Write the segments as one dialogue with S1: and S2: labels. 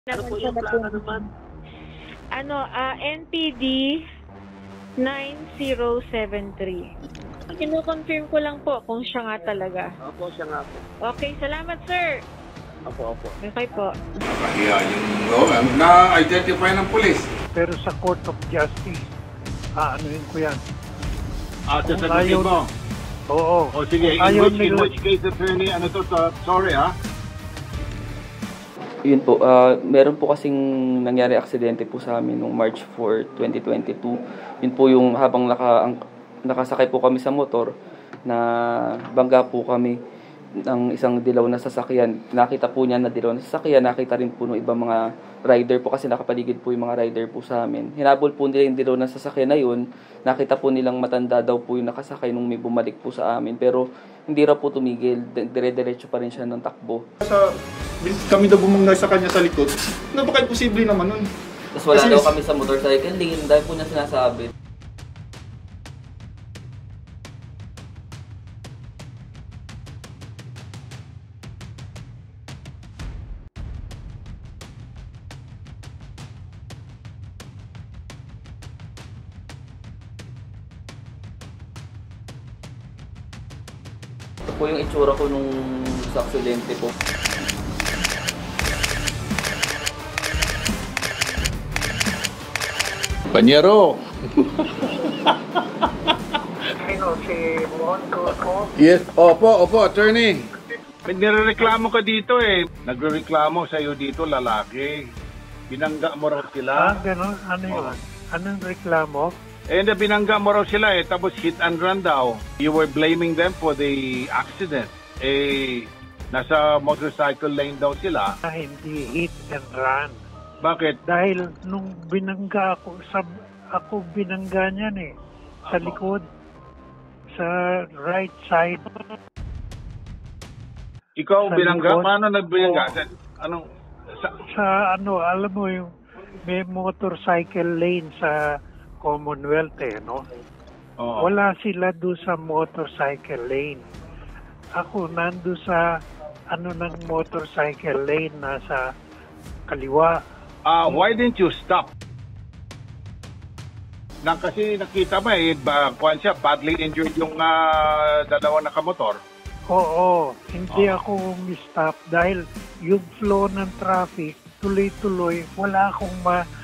S1: Ano po yung plaka naman?
S2: NPD 9073. Kino-confirm ko lang po kung siya nga talaga.
S1: Opo, siya nga po.
S2: Okay, salamat sir.
S1: Opo.
S2: Okay po.
S3: Yeah, yung na-identify ng police.
S4: Pero sa Court of Justice, aanuhin ko yan.
S5: Sasagutin mo?
S4: Oo.
S5: O sige, in which case, attorney, sorry ha?
S6: Yun po, meron po kasing nangyari aksidente po sa amin noong March 4, 2022. Yun po yung habang nakasakay po kami sa motor, na bangga po kami ng isang dilaw na sasakyan. Nakita po niya na dilaw na sasakyan, nakita rin po ng ibang mga rider po kasi nakapaligid po yung mga rider po sa amin. Hinabol po nila yung dilaw na sasakyan na yun, nakita po nilang matanda daw po yung nakasakay nung may bumalik po sa amin. Pero hindi raw po tumigil, dire-diretso pa rin siya ng takbo.
S7: Kami daw bumangga sa kanya sa likod. Napaka-imposible naman nun.
S6: Tapos wala daw kami sa motorcycle lane, dahil po niya sinasabi. Ito po yung itsura ko nung sa aksidente po.
S5: Panyero!
S4: Sino? Si Monto ko?
S5: Yes, opo, attorney. May nirereklamo ka dito eh. Nagrereklamo sa'yo dito, lalaki. Binangga mo raw sila.
S4: Gano'n? Ano yun? Anong reklamo?
S5: Binangga mo raw sila eh, tapos hit and run daw. You were blaming them for the accident. Nasa motorcycle lane daw sila.
S4: Hindi hit and run.
S5: Bakit?
S4: Dahil nung binangga ako binangga niyan eh. Sa likod. Sa right side.
S5: Ikaw
S4: Sa
S5: binangga?
S4: likod.
S5: Paano nagbinangga?
S4: Oo. Alam mo yung may motorcycle lane sa Commonwealth eh, no?
S5: Oo.
S4: Wala sila doon sa motorcycle lane. Ako nando sa ng motorcycle lane nasa kaliwa.
S5: Why didn't you stop? Kasi nakita mo siya, badly injured yung dalawa nakamotor.
S4: Oo, hindi ako umistop dahil yung flow ng traffic, tuloy-tuloy, wala akong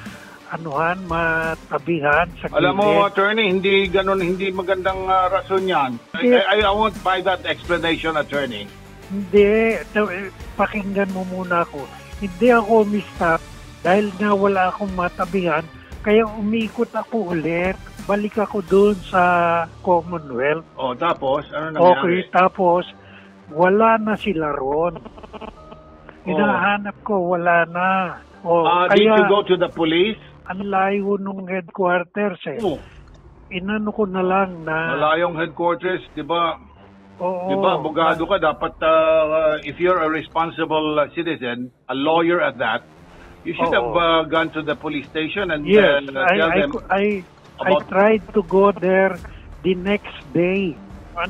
S4: matabihan sa gilid.
S5: Alam mo, attorney, hindi magandang rason yan. I won't buy that explanation, attorney.
S4: Hindi, pakinggan mo muna ako. Hindi ako umistop dahil nga wala akong matabihan, kaya umikot ako ulit. Balik ako doon sa Commonwealth.
S5: Tapos, ano nangyari?
S4: Okay, tapos, wala na sila ron. Hinahanap ko, wala na.
S5: Did you go to the police?
S4: Ang layo nung headquarters eh. Inano ko na lang na...
S5: Malayong headquarters, di ba?
S4: Oo.
S5: Di ba, abogado ka, dapat if you're a responsible citizen, a lawyer at that, you should have gone to the police station and
S4: yes,
S5: tell them...
S4: I tried to go there the next day.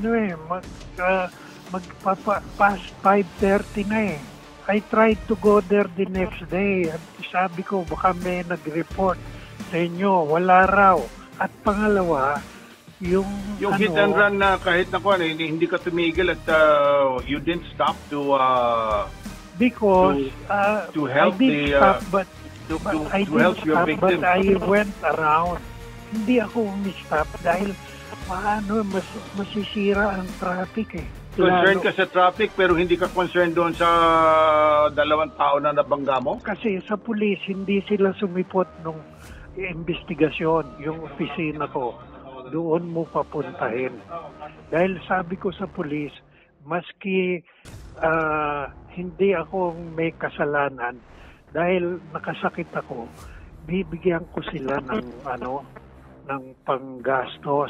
S4: Past 5:30 na eh. I tried to go there the next day. At sabi ko, baka may nag-report sa inyo. Wala raw. At pangalawa, yung
S5: hit and run na kahit na hindi ka tumigil at you didn't stop to
S4: because
S5: help
S4: I did stop, but
S5: help your victim.
S4: But I went around. Hindi ako umistop dahil masisira ang traffic eh.
S5: Concerned ka sa traffic pero hindi ka concerned doon sa dalawang tao na nabangga mo?
S4: Kasi sa pulis, hindi sila sumipot nung investigasyon, yung opisina ko. Doon mo papuntahin. Dahil sabi ko sa pulis, maski hindi ako may kasalanan, dahil nakasakit ako, bibigyan ko sila ng panggastos.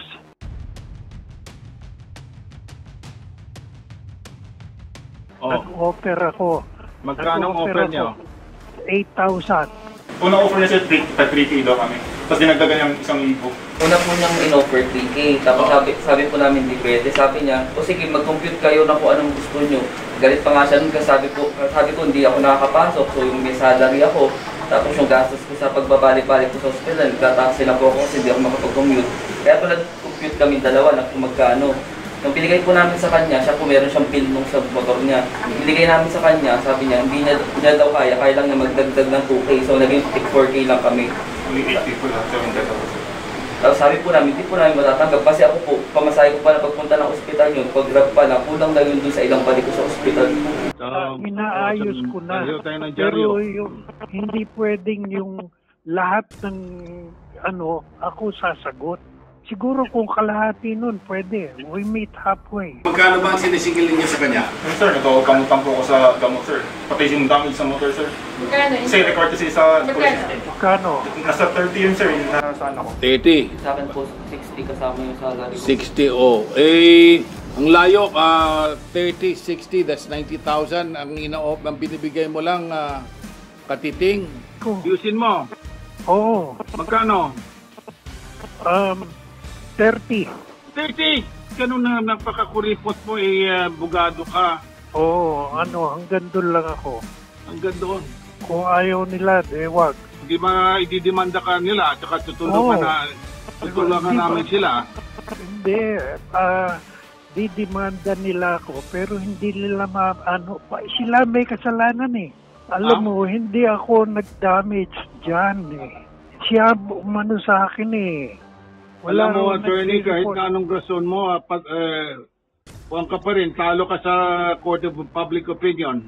S4: Nag-offer ako.
S5: Magkano offer niyo?
S4: 8,000.
S7: Unang offer niya sa 3 kilo kami. Tapos dinagdagan niyang 1,000.
S6: Una po niyang in-offer 3K. Tapos sabi po namin hindi pwede. Sabi niya, o sige, mag-compute kayo na kung anong gusto niyo. Galit pa nga siya nun kasi sabi ko hindi ako nakakapasok. So yung may salary ako. Tapos yung gastos ko sa pagbabalik-balik ko sa hospital, nagtataas sila po ako kasi hindi ako makapag-commute. Kaya pala compute kami dalawa na kung magkano. Nung binigay po namin sa kanya, siya po meron siyang pin nung sa motor niya. Binigay namin sa kanya, sabi niya, hindi niya daw kaya lang niya magdagdag ng 2K. So naging 4K lang kami.
S7: Only 8 people lang, 7,000.
S6: Tapos sabi po namin, hindi po namin matatanggap kasi ako po, pamasahe ko pa na pagpunta ng ospital yun, pag grab pa na, kulang na yun dun sa ilang balik ko sa ospital.
S4: Inaayos ko na. Pero yung, hindi pwedeng yung lahat ng ako sasagot. Siguro kung kalahati nun, pwede. We meet halfway.
S3: Magkano ba ang sinisingil niyo sa kanya?
S7: Sir, nagkakamutang po ako sa gamot, sir. Pati yung damage sa motor, sir.
S2: Magkano?
S7: Kasi record kasi sa police.
S4: Kano?
S7: Nasa 30 yun, sir. Yung nasaan ako.
S3: 30.
S6: Sa akin po, 60 kasama yung salary ko.
S3: 60, oh. Eh, ang layo, 30, 60, that's 90,000. Ang ang binibigay mo lang, katiting.
S5: Ayusin mo.
S4: Oo.
S5: Magkano?
S4: 30.
S5: 30! Ganun na napakakuripot mo, bugado ka.
S4: Oo, hanggang doon lang ako.
S5: Hanggang doon.
S4: Kung ayaw nila, wag.
S5: Hindi ba ididemanda ka nila at saka tutulungan namin sila?
S4: Hindi, didemanda nila ako, pero hindi nila sila may kasalanan eh. Alam mo, hindi ako nag-damage dyan eh. Siya umano sa akin eh.
S5: Wala mo, attorney, kahit na anong rason mo, huwag ka pa rin, talo ka sa Court of Public Opinion.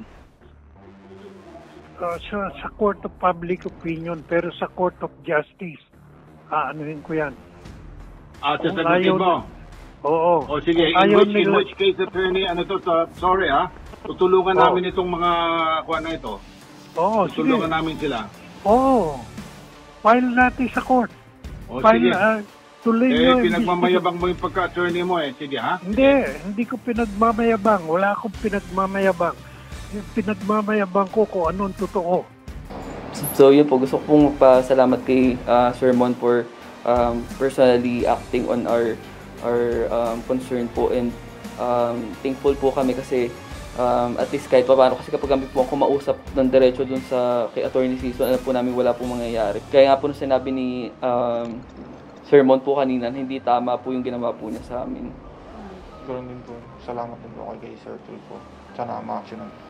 S4: Sa Court of Public Opinion, pero sa Court of Justice, anuhin ko yan.
S5: Sasagutin mo?
S4: Oo.
S5: O sige, in which case, attorney, sorry tutulungan namin itong mga kuha na ito.
S4: Oo, sige.
S5: Tutulungan namin sila.
S4: Oo. File natin sa court.
S5: O
S4: File,
S5: sige.
S4: Tuloy nyo.
S5: Pinagmamayabang mo yung pagka-attorney mo Sige, ha?
S4: Hindi ko pinagmamayabang. Wala akong pinagmamayabang. Yung pinagmamayabang ko kung anong totoo.
S6: So yun po, gusto ko pong magpasalamat kay Sir Mon for personally acting on our concern po, and thankful po kami kasi at least kahit paano, kasi kapag kami po kumausap ng diretso dun kay Attorney Season, alam po namin wala pong mangyayari. Kaya nga po nung sinabi ni Sir Mon po kanina, hindi tama po yung ginawa po niya sa amin.
S8: Ganoon din po. Salamat din po kay Sir Tulfo. Sana ma-action